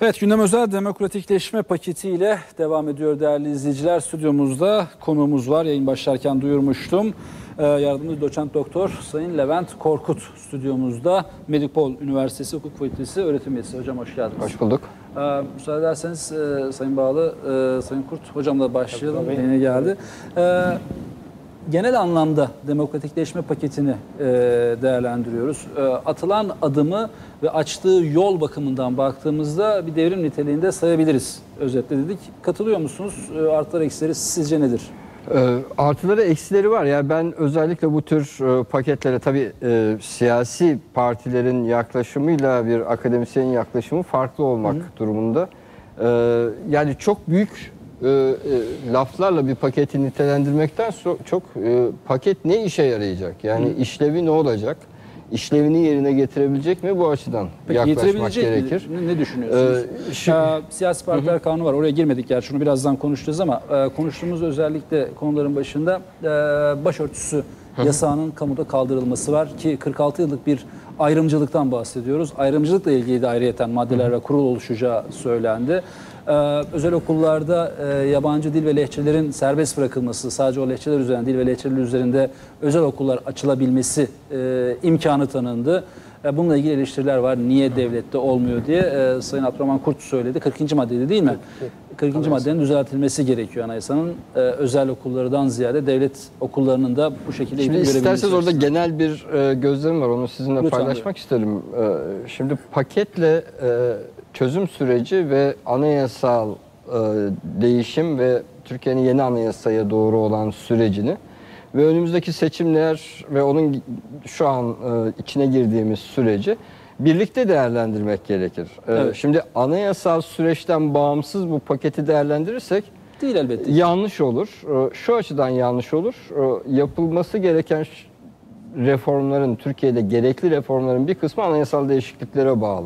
Evet, gündem özel demokratikleşme paketiyle devam ediyor değerli izleyiciler. Stüdyomuzda konuğumuz var. Yayın başlarken duyurmuştum. Yardımcı doçent doktor Sayın Levent Korkut stüdyomuzda. Medipol Üniversitesi Hukuk Fakültesi öğretim üyesi. Hocam hoş geldiniz. Hoş bulduk. Müsaade ederseniz Sayın Bağlı, Sayın Kurt hocamla başlayalım. Yeni geldi. Genel anlamda demokratikleşme paketini değerlendiriyoruz. Atılan adımı ve açtığı yol bakımından baktığımızda bir devrim niteliğinde sayabiliriz. Özetle dedik. Katılıyor musunuz? Artıları eksileri sizce nedir? Artıları eksileri var. Yani ben özellikle bu tür paketlere tabii siyasi partilerin yaklaşımıyla bir akademisyenin yaklaşımı farklı olmak durumunda. Yani çok büyük laflarla bir paketi nitelendirmekten çok paket ne işe yarayacak? Yani işlevi ne olacak? İşlevini yerine getirebilecek mi? Bu açıdan yaklaşmak gerekir. Ne düşünüyorsunuz? Siyasi partiler kanunu var. Oraya girmedik gerçi. Şunu birazdan konuşacağız ama konuştuğumuz özellikle konuların başında başörtüsü yasağının kamuda kaldırılması var ki 46 yıllık bir ayrımcılıktan bahsediyoruz. Ayrımcılıkla ilgili de ayrıyeten maddeler ve kurul oluşacağı söylendi. Özel okullarda yabancı dil ve lehçelerin serbest bırakılması, sadece o lehçeler üzerinde, dil ve lehçeler üzerinde özel okullar açılabilmesi imkanı tanındı. Bununla ilgili eleştiriler var. Niye devlette olmuyor diye. Sayın Abdurrahman Kurt söyledi. 40. maddede değil mi? 40. maddenin düzeltilmesi gerekiyor anayasanın. Özel okullardan ziyade devlet okullarının da bu şekilde eğitim görebilmesi. İsterseniz orada genel bir gözlemim var. Onu sizinle paylaşmak isterim. Şimdi paketle çözüm süreci ve anayasal değişim ve Türkiye'nin yeni anayasaya doğru olan sürecini ve önümüzdeki seçimler ve onun şu an içine girdiğimiz süreci birlikte değerlendirmek gerekir. Evet. Şimdi anayasal süreçten bağımsız bu paketi değerlendirirsek değil elbette. Yanlış olur. Şu açıdan yanlış olur. Yapılması gereken reformların, Türkiye'de gerekli reformların bir kısmı anayasal değişikliklere bağlı.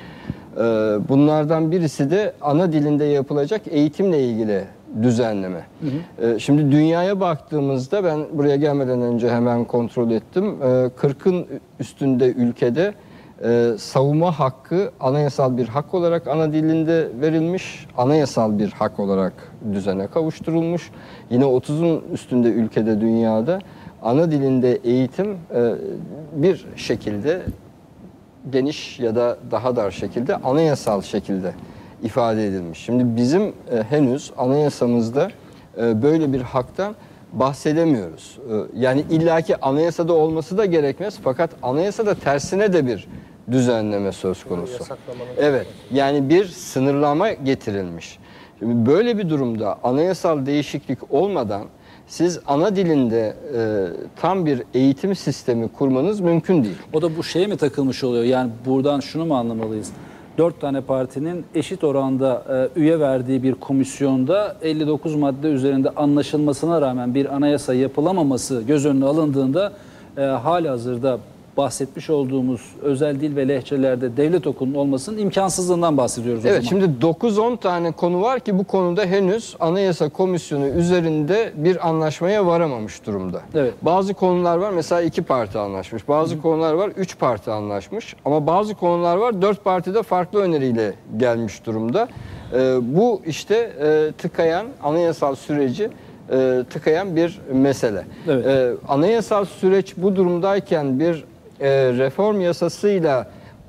Bunlardan birisi de ana dilinde yapılacak eğitimle ilgili düzenleme. Şimdi dünyaya baktığımızda ben buraya gelmeden önce hemen kontrol ettim. 40'ın üstünde ülkede savunma hakkı anayasal bir hak olarak ana dilinde verilmiş, anayasal bir hak olarak düzene kavuşturulmuş. Yine 30'un üstünde ülkede dünyada ana dilinde eğitim bir şekilde geniş ya da daha dar şekilde anayasal şekilde ifade edilmiş. Şimdi bizim henüz anayasamızda böyle bir haktan bahsedemiyoruz. Yani illaki anayasada olması da gerekmez fakat anayasada tersine de bir düzenleme söz konusu. Evet, yani bir sınırlama getirilmiş. Şimdi böyle bir durumda anayasal değişiklik olmadan siz ana dilinde tam bir eğitim sistemi kurmanız mümkün değil. O da bu şeye mi takılmış oluyor? Yani buradan şunu mu anlamalıyız? 4 tane partinin eşit oranda üye verdiği bir komisyonda 59 madde üzerinde anlaşılmasına rağmen bir anayasa yapılamaması göz önüne alındığında halihazırda bahsetmiş olduğumuz özel dil ve lehçelerde devlet okulunun olmasının imkansızlığından bahsediyoruz. Evet, şimdi 9-10 tane konu var ki bu konuda henüz Anayasa Komisyonu üzerinde bir anlaşmaya varamamış durumda. Evet. Bazı konular var, mesela 2 parti anlaşmış. Bazı konular var 3 parti anlaşmış. Ama bazı konular var 4 parti de farklı öneriyle gelmiş durumda. Bu işte tıkayan anayasal süreci tıkayan bir mesele. Evet. Anayasal süreç bu durumdayken bir reform yasasıyla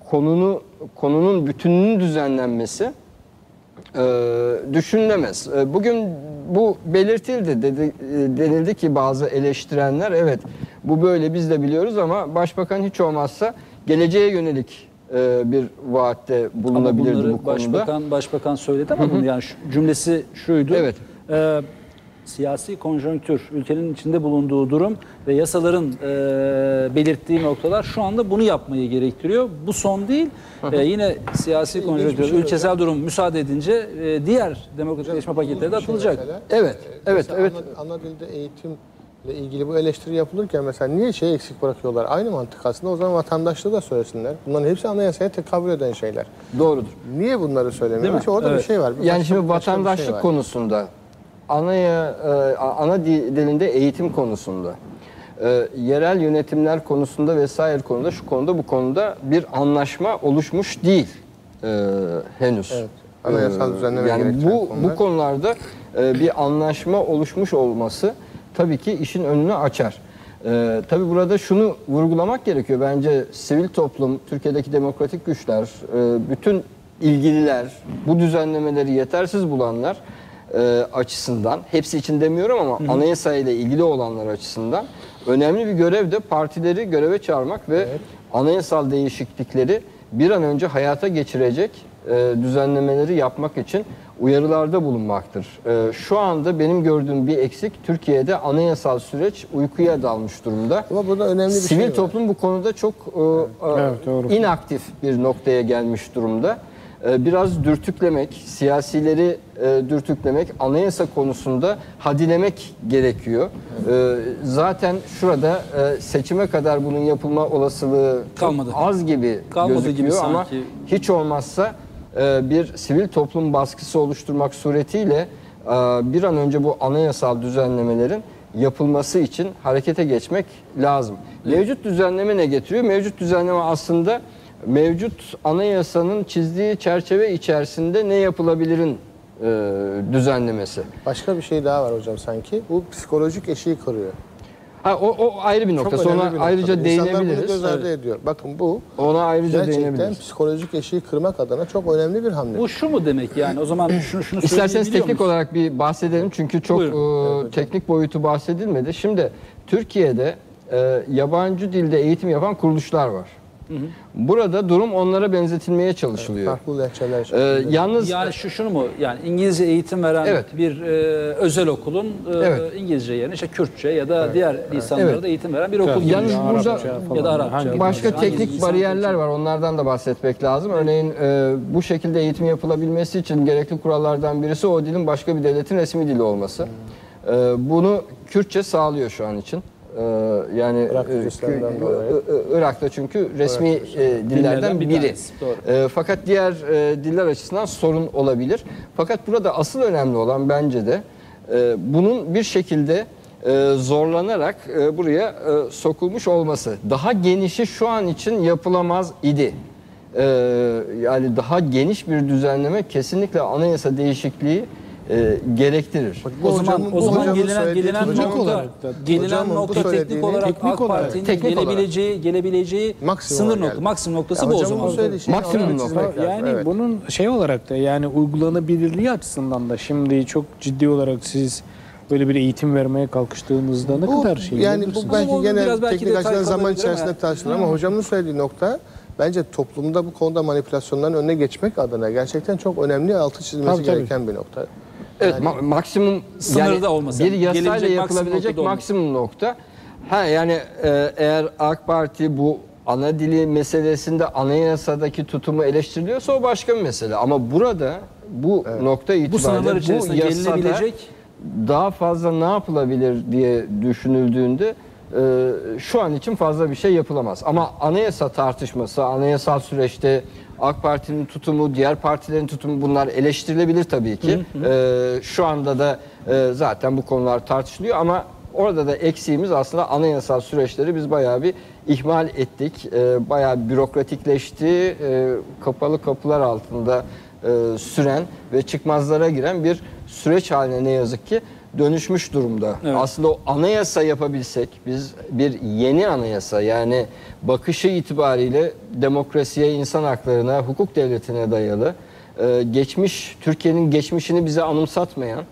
konunun bütününün düzenlenmesi düşünülemez. Bugün bu belirtildi. Denildi ki bazı eleştirenler evet bu böyle biz de biliyoruz ama başbakan hiç olmazsa geleceğe yönelik bir vaatte bulunabilirdi bu konuda. Başbakan söyledi ama bunu yani cümlesi şuydu. Evet. Siyasi konjonktür, ülkenin içinde bulunduğu durum ve yasaların belirttiği noktalar şu anda bunu yapmayı gerektiriyor. Bu son değil. Yine siyasi konjonktür, ülkesel durum müsaade edince diğer demokratikleşme paketleri de atılacak. Evet, evet. Ana dilde eğitimle ilgili bu eleştiri yapılırken mesela niye şeyi eksik bırakıyorlar? Aynı mantık aslında. O zaman vatandaşlığı da söylesinler. Bunların hepsi anayasaya tekabül eden şeyler. Doğrudur. Niye bunları söylemiyor? Orada bir şey var. Yani şimdi vatandaşlık konusunda ana dilinde eğitim konusunda, yerel yönetimler konusunda vesaire konuda bu konuda bir anlaşma oluşmuş değil. henüz. Evet. Anayasal düzenleme yani gerektiren bu konular. konularda bir anlaşma oluşmuş olması tabii ki işin önünü açar. Tabii burada şunu vurgulamak gerekiyor. Bence sivil toplum, Türkiye'deki demokratik güçler, bütün ilgililer, bu düzenlemeleri yetersiz bulanlar açısından, hepsi için demiyorum ama anayasayla ilgili olanlar açısından önemli bir görev de partileri göreve çağırmak ve anayasal değişiklikleri bir an önce hayata geçirecek düzenlemeleri yapmak için uyarılarda bulunmaktır. Şu anda benim gördüğüm bir eksik, Türkiye'de anayasal süreç uykuya dalmış durumda. Ama burada önemli bir Sivil şey var. toplum bu konuda çok doğru. inaktif bir noktaya gelmiş durumda. Biraz dürtüklemek, siyasileri dürtüklemek, anayasa konusunda hadilemek gerekiyor. Zaten şurada seçime kadar bunun yapılma olasılığı çok Kalmadı. az gibi Kalmadı gözüküyor gibi ama sanki. hiç olmazsa bir sivil toplum baskısı oluşturmak suretiyle bir an önce bu anayasal düzenlemelerin yapılması için harekete geçmek lazım. Mevcut düzenleme ne getiriyor? Mevcut düzenleme aslında mevcut anayasanın çizdiği çerçeve içerisinde ne yapılabilirin düzenlemesi. Başka bir şey daha var hocam sanki. Bu psikolojik eşiği kırıyor. O ayrı bir nokta. Çok Sonra önemli bir ayrıca noktadır. İnsanlar bunu değinebiliriz. göz ardı ediyor. Bakın bu Ona ayrıca gerçekten değinebiliriz. psikolojik eşiği kırmak adına çok önemli bir hamle. Bu şu mu demek yani? O zaman şunu İsterseniz söyleyebiliyor teknik muyuz? olarak bir bahsedelim çünkü çok teknik boyutu bahsedilmedi. Şimdi Türkiye'de yabancı dilde eğitim yapan kuruluşlar var. Burada durum onlara benzetilmeye çalışılıyor. Farklı lehçeler şeklinde. Yalnız Yani şunu mu? Yani İngilizce eğitim veren Evet. bir özel okulun Evet. İngilizce yerine işte Kürtçe ya da diğer lisanlarda Evet. da eğitim veren bir okul gibi. Yalnız burada Arapça falan. ya da Arapça. Hangi- başka Hangi teknik lisan bariyerler var. Onlardan da bahsetmek lazım. Örneğin bu şekilde eğitim yapılabilmesi için gerekli kurallardan birisi o dilin başka bir devletin resmi dili olması. Bunu Kürtçe sağlıyor şu an için. Yani Irak Kürdistan'dan dolayı. Irak'ta çünkü resmi dillerden bir biri. tanesi, doğru. Fakat diğer diller açısından sorun olabilir. Fakat burada asıl önemli olan bence de bunun bir şekilde zorlanarak buraya sokulmuş olması. Daha genişi şu an için yapılamaz idi. Yani daha geniş bir düzenleme kesinlikle anayasa değişikliği gerektirir. Bu O zaman hocamın söylediği gelinen hocam nokta olarak da- gelinen hocamın bu nokta teknik söylediğini- olarak teknik AK olarak- Parti'nin teknik olarak. gelebileceği Maksimuma sınır geldi. maksimum noktası Ya bu o hocamın zaman. söylediği şeyin Maksimum altını nokta. çizmek lazım. Yani Evet. bunun şey olarak da yani uygulanabilirliği açısından da şimdi çok ciddi olarak siz böyle bir eğitim vermeye kalkıştığınızda ne kadar şey yani yapabilirsiniz? bu belki Ama gene biraz belki teknik detay açıdan zaman kalabilir içerisinde ama- tartışılır ama hocamın söylediği nokta bence toplumda bu konuda manipülasyonların önüne geçmek adına gerçekten çok önemli altı çizilmesi Tabii, tabii. gereken bir nokta. Evet, maksimum Sınırda olması. bir yasayla Gelebilecek yapılabilecek maksimum maksimum nokta. Yani eğer AK Parti bu ana dili meselesinde anayasadaki tutumu eleştiriliyorsa o başka bir mesele. Ama burada bu nokta itibariyle Bu sınırlar içerisinde yasada gelinebilecek daha fazla ne yapılabilir diye düşünüldüğünde şu an için fazla bir şey yapılamaz. Ama anayasa tartışması, anayasal süreçte AK Parti'nin tutumu, diğer partilerin tutumu bunlar eleştirilebilir tabii ki. Şu anda da zaten bu konular tartışılıyor ama orada da eksiğimiz aslında anayasal süreçleri biz bayağı bir ihmal ettik. Bayağı bürokratikleşti, kapalı kapılar altında süren ve çıkmazlara giren bir süreç haline ne yazık ki dönüşmüş durumda. Evet. Aslında o anayasa yapabilsek, biz bir yeni anayasa yani bakışı itibariyle demokrasiye, insan haklarına, hukuk devletine dayalı, geçmiş Türkiye'nin geçmişini bize anımsatmayan,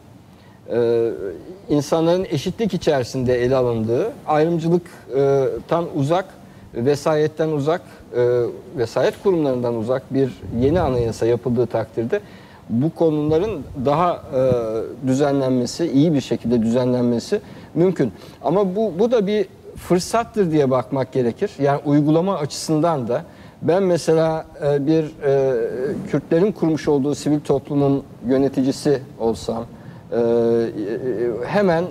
insanların eşitlik içerisinde ele alındığı, ayrımcılıktan uzak, vesayetten uzak, vesayet kurumlarından uzak bir yeni anayasa yapıldığı takdirde bu konuların daha düzenlenmesi, iyi bir şekilde düzenlenmesi mümkün. Ama bu da bir fırsattır diye bakmak gerekir. Yani uygulama açısından da ben mesela bir Kürtlerin kurmuş olduğu sivil toplumun yöneticisi olsam hemen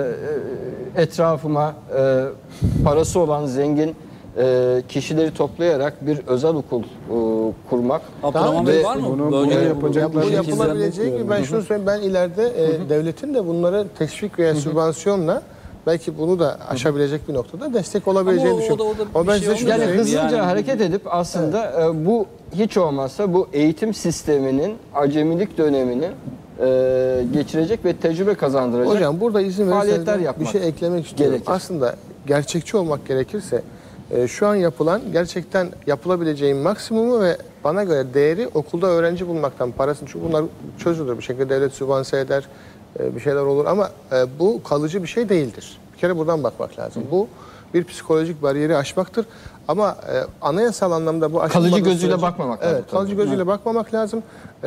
etrafıma parası olan zengin kişileri toplayarak bir özel okul kurmak. Abdurrahman Ve Bey var mı? bunu Böyle yapacaklar Bu Şekilde yapılabileceği gibi ben şunu söyleyeyim, ben ileride devletin de bunları teşvik veya sübvansiyonla belki bunu da aşabilecek bir noktada destek olabileceğini Ama düşünüyorum. o da Ama bir ben şey size şunu olmuyor. Yani söyleyeyim. hızlıca Yani- hareket edip aslında bu hiç olmazsa bu eğitim sisteminin acemilik dönemini geçirecek ve tecrübe kazandıracak. Hocam burada izin faaliyetler verirseniz bir yapmak şey eklemek istiyorum. gerekir. Aslında gerçekçi olmak gerekirse şu an yapılan gerçekten yapılabileceğin maksimumu ve bana göre değeri okulda öğrenci bulmaktan parasını, çünkü bunlar çözülür bir şekilde, devlet sübvanse eder, bir şeyler olur ama bu kalıcı bir şey değildir. Bir kere buradan bakmak lazım. Bu bir psikolojik bariyeri aşmaktır. Ama anayasal anlamda bu aşılmadığı Kalıcı gözüyle sürece- bakmamak lazım. Evet, kalıcı gözüyle bakmamak lazım.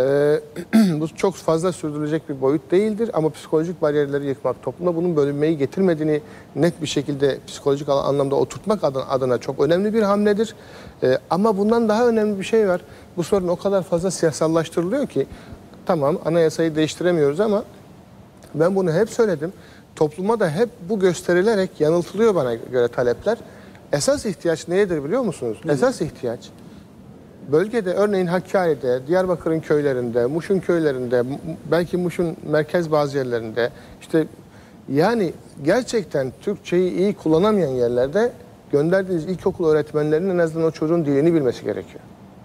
Bu çok fazla sürdürülecek bir boyut değildir ama psikolojik bariyerleri yıkmak, toplumda bunun bölünmeyi getirmediğini net bir şekilde psikolojik anlamda oturtmak adına çok önemli bir hamledir. Ama bundan daha önemli bir şey var. Bu sorun o kadar fazla siyasallaştırılıyor ki, tamam anayasayı değiştiremiyoruz ama ben bunu hep söyledim. Topluma da hep bu gösterilerek yanıltılıyor bana göre talepler. Esas ihtiyaç nedir biliyor musunuz? Esas ihtiyaç bölgede, örneğin Hakkari'de, Diyarbakır'ın köylerinde, Muş'un köylerinde, belki Muş'un merkez bazı yerlerinde, işte yani gerçekten Türkçeyi iyi kullanamayan yerlerde gönderdiğiniz ilkokul öğretmenlerinin en azından o çocuğun dilini bilmesi gerekiyor.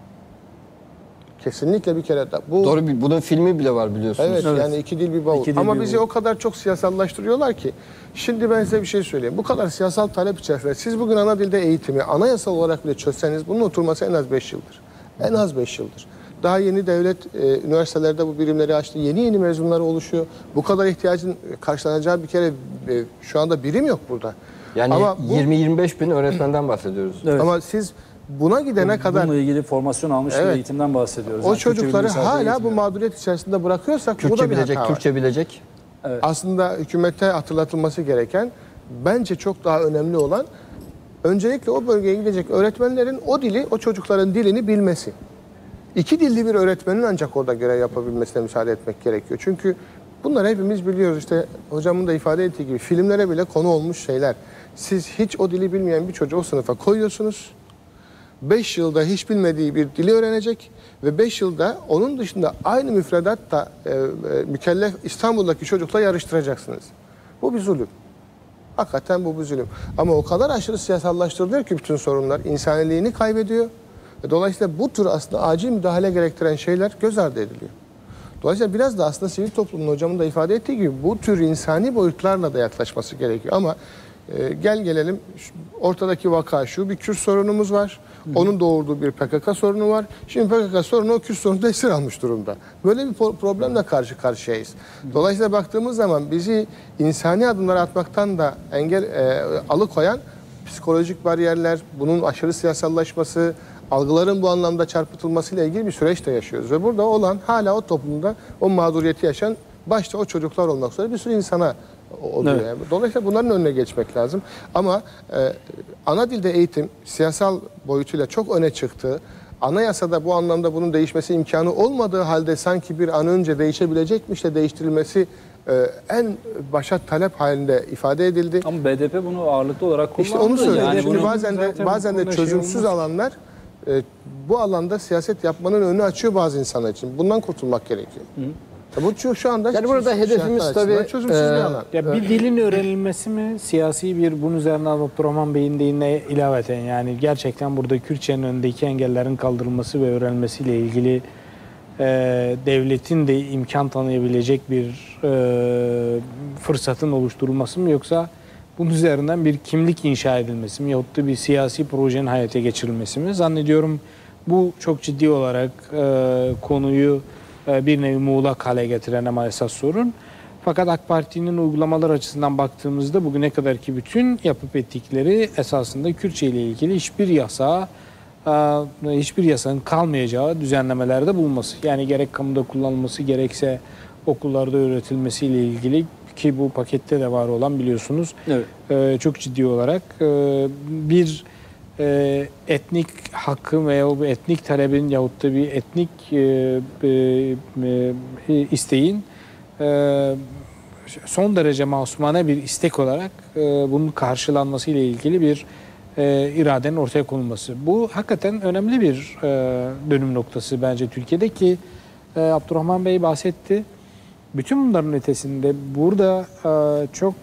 Kesinlikle bir kere de. Bu Doğru, bunun filmi bile var biliyorsunuz. Evet, yani iki dil bir bavul. İki dil Ama bir bizi bavul. o kadar çok siyasallaştırıyorlar ki. Şimdi ben size bir şey söyleyeyim. Bu kadar siyasal talep içerisinde siz bugün ana dilde eğitimi anayasal olarak bile çözseniz bunun oturması en az 5 yıldır. En az 5 yıldır. Daha yeni devlet üniversitelerde bu birimleri açtı. Yeni mezunlar oluşuyor. Bu kadar ihtiyacın karşılanacağı bir kere şu anda birim yok burada. Yani Ama bu- 20-25 bin öğretmenden bahsediyoruz. Evet. Ama siz buna gidene kadar Bununla ilgili formasyon almış bir Evet. eğitimden bahsediyoruz. o Yani Türkçe çocukları bilimi sadece hala bu eğitimi. mağduriyet içerisinde bırakıyorsak bu da Türkçe bir bilecek, hata var. Türkçe bilecek. Aslında hükümete hatırlatılması gereken, bence çok daha önemli olan, öncelikle o bölgeye gidecek öğretmenlerin o dili, o çocukların dilini bilmesi. İki dilli bir öğretmenin ancak orada görev yapabilmesine müsaade etmek gerekiyor. Çünkü bunlar hepimiz biliyoruz, işte hocamın da ifade ettiği gibi filmlere bile konu olmuş şeyler. Siz hiç o dili bilmeyen bir çocuğu o sınıfa koyuyorsunuz. 5 yılda hiç bilmediği bir dili öğrenecek ve 5 yılda onun dışında aynı müfredatta mükellef İstanbul'daki çocukla yarıştıracaksınız. Bu bir zulüm. Hakikaten bu bir zulüm. Ama o kadar aşırı siyasallaştırılıyor ki bütün sorunlar insaniliğini kaybediyor. Dolayısıyla bu tür aslında acil müdahale gerektiren şeyler göz ardı ediliyor. Dolayısıyla biraz da aslında sivil toplumun, hocamın da ifade ettiği gibi, bu tür insani boyutlarla da yaklaşması gerekiyor. Ama gel gelelim, ortadaki vaka şu: bir Kürt sorunumuz var. Onun doğurduğu bir PKK sorunu var. Şimdi PKK sorunu o Kürt sorunu da esir almış durumda. Böyle bir problemle karşı karşıyayız. Dolayısıyla baktığımız zaman bizi insani adımlar atmaktan da alıkoyan psikolojik bariyerler, bunun aşırı siyasallaşması, algıların bu anlamda çarpıtılmasıyla ilgili bir süreç de yaşıyoruz. Ve burada olan, hala o toplumda o mağduriyeti yaşayan, başta o çocuklar olmak üzere bir sürü insana oluyor. Evet. Yani. Dolayısıyla bunların önüne geçmek lazım. Ama ana dilde eğitim siyasal boyutuyla çok öne çıktı. Anayasada bu anlamda bunun değişmesi imkanı olmadığı halde sanki bir an önce değişebilecekmiş de değiştirilmesi en başat talep halinde ifade edildi. Ama BDP bunu ağırlıklı olarak kullandı. İşte onu söylüyorum. Yani Çünkü bunu- bazen de bu konuda çözümsüz olmaz. alanlar bu alanda siyaset yapmanın önünü açıyor bazı insanlar için. Bundan kurtulmak gerekiyor. Bu şu anda Yani burada hedefimiz açısından tabii, çözümsüz bir alan. Ya bir dilin öğrenilmesi mi, siyasi bir, bunun üzerine Abdurrahman Bey'in deyimine ilaveten, yani gerçekten burada Kürtçenin önündeki engellerin kaldırılması ve öğrenilmesiyle ilgili devletin de imkan tanıyabilecek bir fırsatın oluşturulması mı, yoksa bunun üzerinden bir kimlik inşa edilmesi mi, yahut da bir siyasi projenin hayata geçirilmesi mi? Zannediyorum bu çok ciddi olarak konuyu bir nevi muğlak hale getiren ama esas sorun. Fakat AK Parti'nin uygulamalar açısından baktığımızda bugüne kadarki bütün yapıp ettikleri esasında Kürtçe ile ilgili hiçbir yasanın kalmayacağı düzenlemelerde bulunması. Yani gerek kamuda kullanılması, gerekse okullarda öğretilmesiyle ilgili, ki bu pakette de var olan, biliyorsunuz. Evet. Çok ciddi olarak bir etnik hakkın veya o bir etnik talebin yahut da bir etnik isteğin son derece masumane bir istek olarak bunun karşılanması ile ilgili bir iradenin ortaya konulması. Bu hakikaten önemli bir dönüm noktası bence Türkiye'de, ki Abdurrahman Bey bahsetti. bütün bunların ötesinde burada çok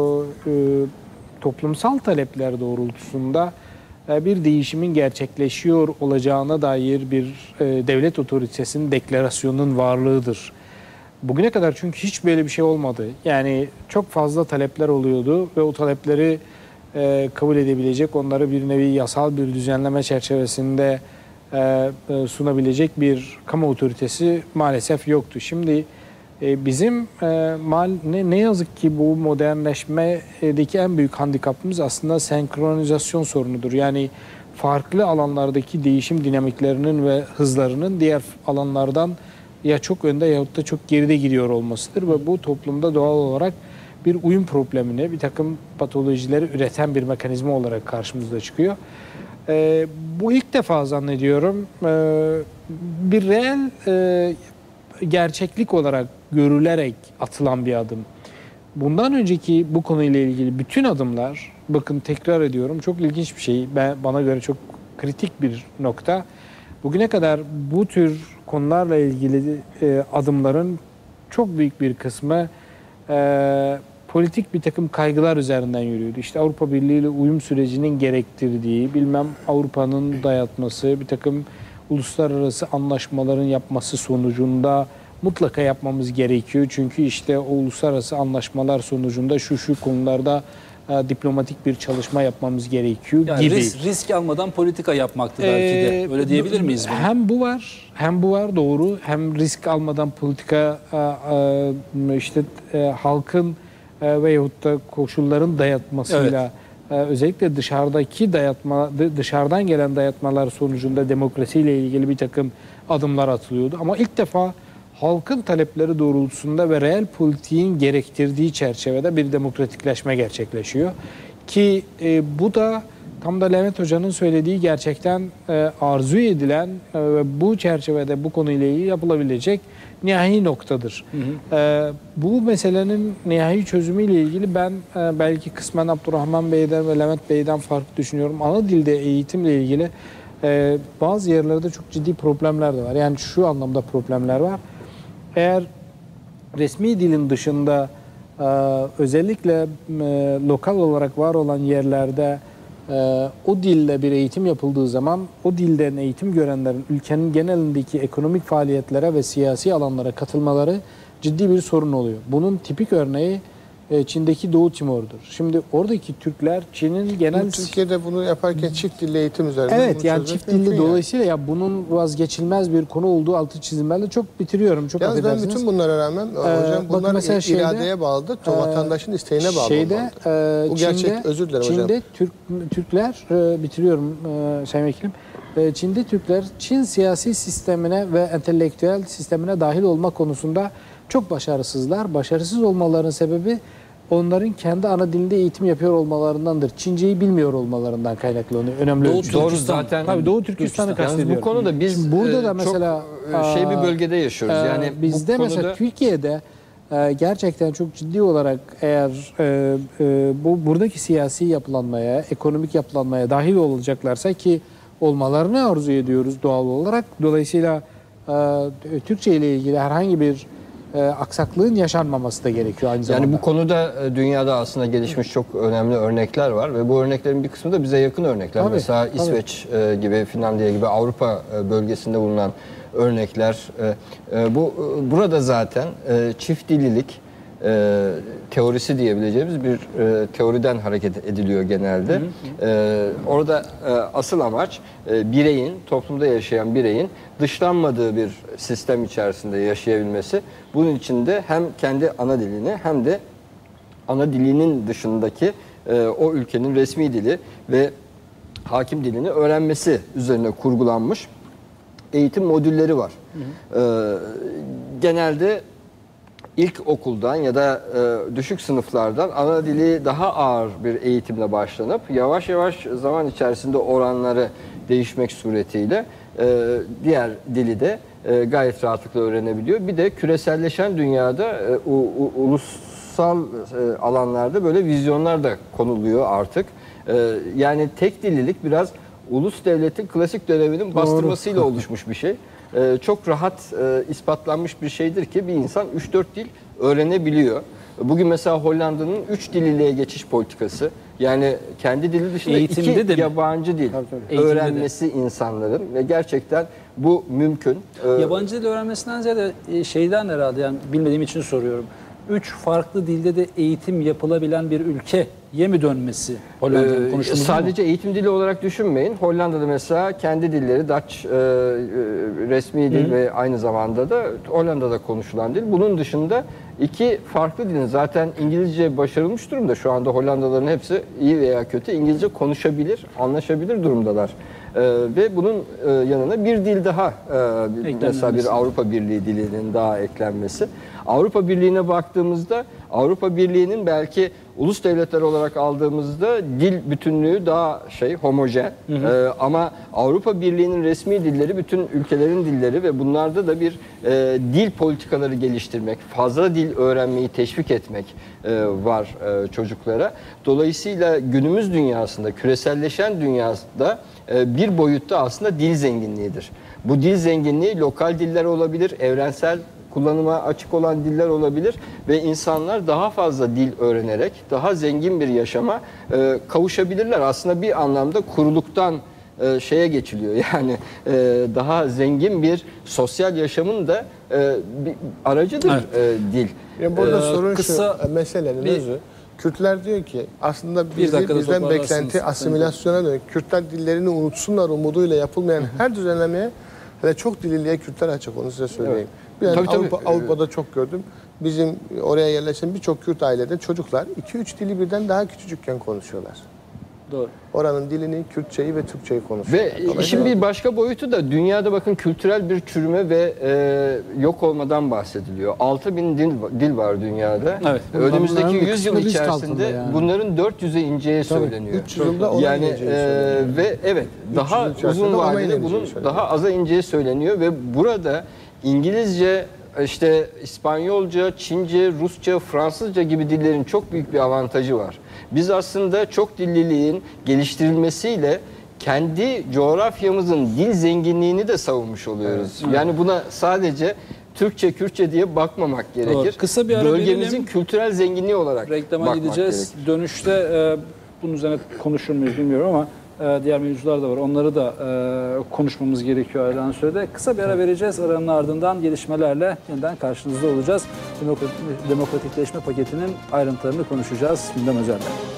toplumsal talepler doğrultusunda bir değişimin gerçekleşiyor olacağına dair bir devlet otoritesinin deklarasyonunun varlığıdır. Bugüne kadar çünkü hiç böyle bir şey olmadı. Yani çok fazla talepler oluyordu ve o talepleri kabul edebilecek, onları bir nevi yasal bir düzenleme çerçevesinde sunabilecek bir kamu otoritesi maalesef yoktu. Şimdi bizim ne yazık ki bu modernleşmedeki en büyük handikapımız aslında senkronizasyon sorunudur. Yani farklı alanlardaki değişim dinamiklerinin ve hızlarının diğer alanlardan ya çok önde yahut da çok geride gidiyor olmasıdır ve bu toplumda doğal olarak bir uyum problemine, bir takım patolojileri üreten bir mekanizma olarak karşımıza çıkıyor. Bu ilk defa zannediyorum bir reel gerçeklik olarak görülerek atılan bir adım. Bundan önceki bu konuyla ilgili bütün adımlar, bakın tekrar ediyorum, çok ilginç bir şey. Bana göre çok kritik bir nokta. Bugüne kadar bu tür konularla ilgili adımların çok büyük bir kısmı politik bir takım kaygılar üzerinden yürüyordu. İşte Avrupa Birliği ile uyum sürecinin gerektirdiği, bilmem Avrupa'nın dayatması, bir takım uluslararası anlaşmaların yapması sonucunda mutlaka yapmamız gerekiyor. Çünkü işte o uluslararası anlaşmalar sonucunda şu konularda diplomatik bir çalışma yapmamız gerekiyor yani gibi. Risk almadan politika yapmaktı belki de. Öyle diyebilir miyiz bunu? Hem bu var doğru. Hem risk almadan politika işte halkın veyahut da koşulların dayatmasıyla özellikle dışarıdan gelen dayatmalar sonucunda demokrasiyle ilgili bir takım adımlar atılıyordu. Ama ilk defa halkın talepleri doğrultusunda ve reel politiğin gerektirdiği çerçevede bir demokratikleşme gerçekleşiyor. Ki bu da tam da Levent Hoca'nın söylediği gerçekten arzu edilen ve bu çerçevede bu konuyla ilgili yapılabilecek nihai noktadır. Bu meselenin nihai çözümüyle ilgili ben belki kısmen Abdurrahman Bey'den ve Levent Bey'den farklı düşünüyorum. Ana dilde eğitimle ilgili bazı yerlerde çok ciddi problemler de var. Yani şu anlamda problemler var. Eğer resmi dilin dışında özellikle lokal olarak var olan yerlerde o dille bir eğitim yapıldığı zaman o dilden eğitim görenlerin ülkenin genelindeki ekonomik faaliyetlere ve siyasi alanlara katılmaları ciddi bir sorun oluyor. Bunun tipik örneği Çin'deki Doğu Timor'dur. Şimdi oradaki Türkler Çin'in genel... Türkiye'de bunu yaparken çift dilli eğitim üzerinden evet bunu yani çift dilli dolayısıyla ya bunun vazgeçilmez bir konu olduğu altı çizilmeli. Çok bitiriyorum. Çok yalnız ben affedersiniz. bütün bunlara rağmen hocam bunlar mesela iradeye bağlıdır. Vatandaşın isteğine bağlı olmalıdır. Bu gerçek, özür dilerim hocam. Çin'de Türkler bitiriyorum Sayın Vekilim. Çin'de Türkler Çin siyasi sistemine ve entelektüel sistemine dahil olma konusunda çok başarısızlar. Başarısız olmalarının sebebi onların kendi ana dilinde eğitim yapıyor olmalarındandır. Çinceyi bilmiyor olmalarından kaynaklanıyor. Önemli ölçüde. Doğru zaten. Tabii Doğu Türkistan'ı kastediyorum. Bu konuda biz şimdi burada da mesela çok bir bölgede yaşıyoruz. Yani bizde bu konuda... mesela Türkiye'de gerçekten çok ciddi olarak eğer buradaki siyasi yapılanmaya, ekonomik yapılanmaya dahil olacaklarsa ki olmalarını arzu ediyoruz doğal olarak. Dolayısıyla Türkçe ile ilgili herhangi bir aksaklığın yaşanmaması da gerekiyor aynı zamanda. Yani bu konuda dünyada aslında gelişmiş çok önemli örnekler var ve bu örneklerin bir kısmı da bize yakın örnekler. Tabii, mesela İsveç gibi, Finlandiya gibi Avrupa bölgesinde bulunan örnekler. Burada zaten çift dillilik teorisi diyebileceğimiz bir teoriden hareket ediliyor genelde. Orada asıl amaç bireyin, toplumda yaşayan bireyin dışlanmadığı bir sistem içerisinde yaşayabilmesi. Bunun için de hem kendi ana dilini hem de ana dilinin dışındaki o ülkenin resmi dili ve hakim dilini öğrenmesi üzerine kurgulanmış eğitim modülleri var. Genelde İlkokuldan ya da düşük sınıflardan ana dili daha ağır bir eğitimle başlanıp yavaş yavaş zaman içerisinde oranları değişmek suretiyle diğer dili de gayet rahatlıkla öğrenebiliyor. Bir de küreselleşen dünyada ulusal alanlarda böyle vizyonlar da konuluyor artık. Yani tek dillilik biraz ulus devletin klasik döneminin bastırmasıyla oluşmuş bir şey. Çok rahat ispatlanmış bir şeydir ki bir insan 3-4 dil öğrenebiliyor. Bugün mesela Hollanda'nın 3 dilliliğe geçiş politikası, yani kendi dili dışında Eğitimde 2 de mi? yabancı dil Eğitimde öğrenmesi insanların ve gerçekten bu mümkün. Yabancı dil öğrenmesinden ziyade şeyden herhalde, yani bilmediğim için soruyorum. 3 farklı dilde de eğitim yapılabilen bir ülkeye mi dönmesi Hollanda'nın konuştuğumuz Sadece eğitim dili olarak düşünmeyin. Hollanda'da mesela kendi dilleri Dutch resmi dil ve aynı zamanda da Hollanda'da konuşulan dil. Bunun dışında 2 farklı dilin, zaten İngilizce başarılmış durumda. Şu anda Hollandalıların hepsi iyi veya kötü İngilizce konuşabilir, anlaşabilir durumdalar. Ve bunun yanına bir dil daha, mesela bir Avrupa Birliği dilinin daha eklenmesi. Avrupa Birliği'ne baktığımızda Avrupa Birliği'nin belki ulus devletler olarak aldığımızda dil bütünlüğü daha homojen. Ama Avrupa Birliği'nin resmi dilleri bütün ülkelerin dilleri ve bunlarda da bir dil politikaları geliştirmek, fazla dil öğrenmeyi teşvik etmek var çocuklara. Dolayısıyla günümüz dünyasında, küreselleşen dünyada bir boyutta aslında dil zenginliğidir. Bu dil zenginliği lokal diller olabilir, evrensel kullanıma açık olan diller olabilir ve insanlar daha fazla dil öğrenerek daha zengin bir yaşama kavuşabilirler. Aslında bir anlamda kuruluktan şeye geçiliyor. Yani daha zengin bir sosyal yaşamın da bir aracıdır dil. Yani burada sorun kısa şu, meselenin bir- özü. Kürtler diyor ki aslında dakikada bizden toparlarsınız. beklenti asimilasyona dönük. Kürtler dillerini unutsunlar umuduyla yapılmayan her düzenlemeye, hele çok dililiğe Kürtler açık, onu size söyleyeyim. Ben Tabii, tabii. Avrupa'da çok gördüm. Bizim oraya yerleşen birçok Kürt ailede çocuklar 2-3 dili birden daha küçücükken konuşuyorlar. Doğru. Oranın dilini, Kürtçeyi ve Türkçeyi konuşuyorlar. Ve işin bir başka boyutu da dünyada bakın kültürel bir çürüme ve yok olmadan bahsediliyor. 6000 dil var dünyada. Evet. Önümüzdeki Bunların bir 100 yıl kısmı risk içerisinde altında yani. bunların 400'e ineceği söyleniyor. 300 yılda ona Yani ineceği söyleniyor. ve evet, 300 daha yıl içerisinde uzun ona vadede ineceği bunun söyleniyor. daha aza ineceği söyleniyor ve burada İngilizce, işte İspanyolca, Çince, Rusça, Fransızca gibi dillerin çok büyük bir avantajı var. Biz aslında çok dilliliğin geliştirilmesiyle kendi coğrafyamızın dil zenginliğini de savunmuş oluyoruz. Yani buna sadece Türkçe, Kürtçe diye bakmamak gerekir. Doğru. Kısa bir ara Bölgemizin verelim. kültürel zenginliği olarak Reklama bakmak gideceğiz. gerekir. Dönüşte bunun üzerine konuşur muyuz bilmiyorum ama diğer mevzular da var. Onları da konuşmamız gerekiyor ayrılan sürede. Kısa bir ara vereceğiz. Aranın ardından gelişmelerle yeniden karşınızda olacağız. Demokratikleşme paketinin ayrıntılarını konuşacağız. Gündem Özel'de.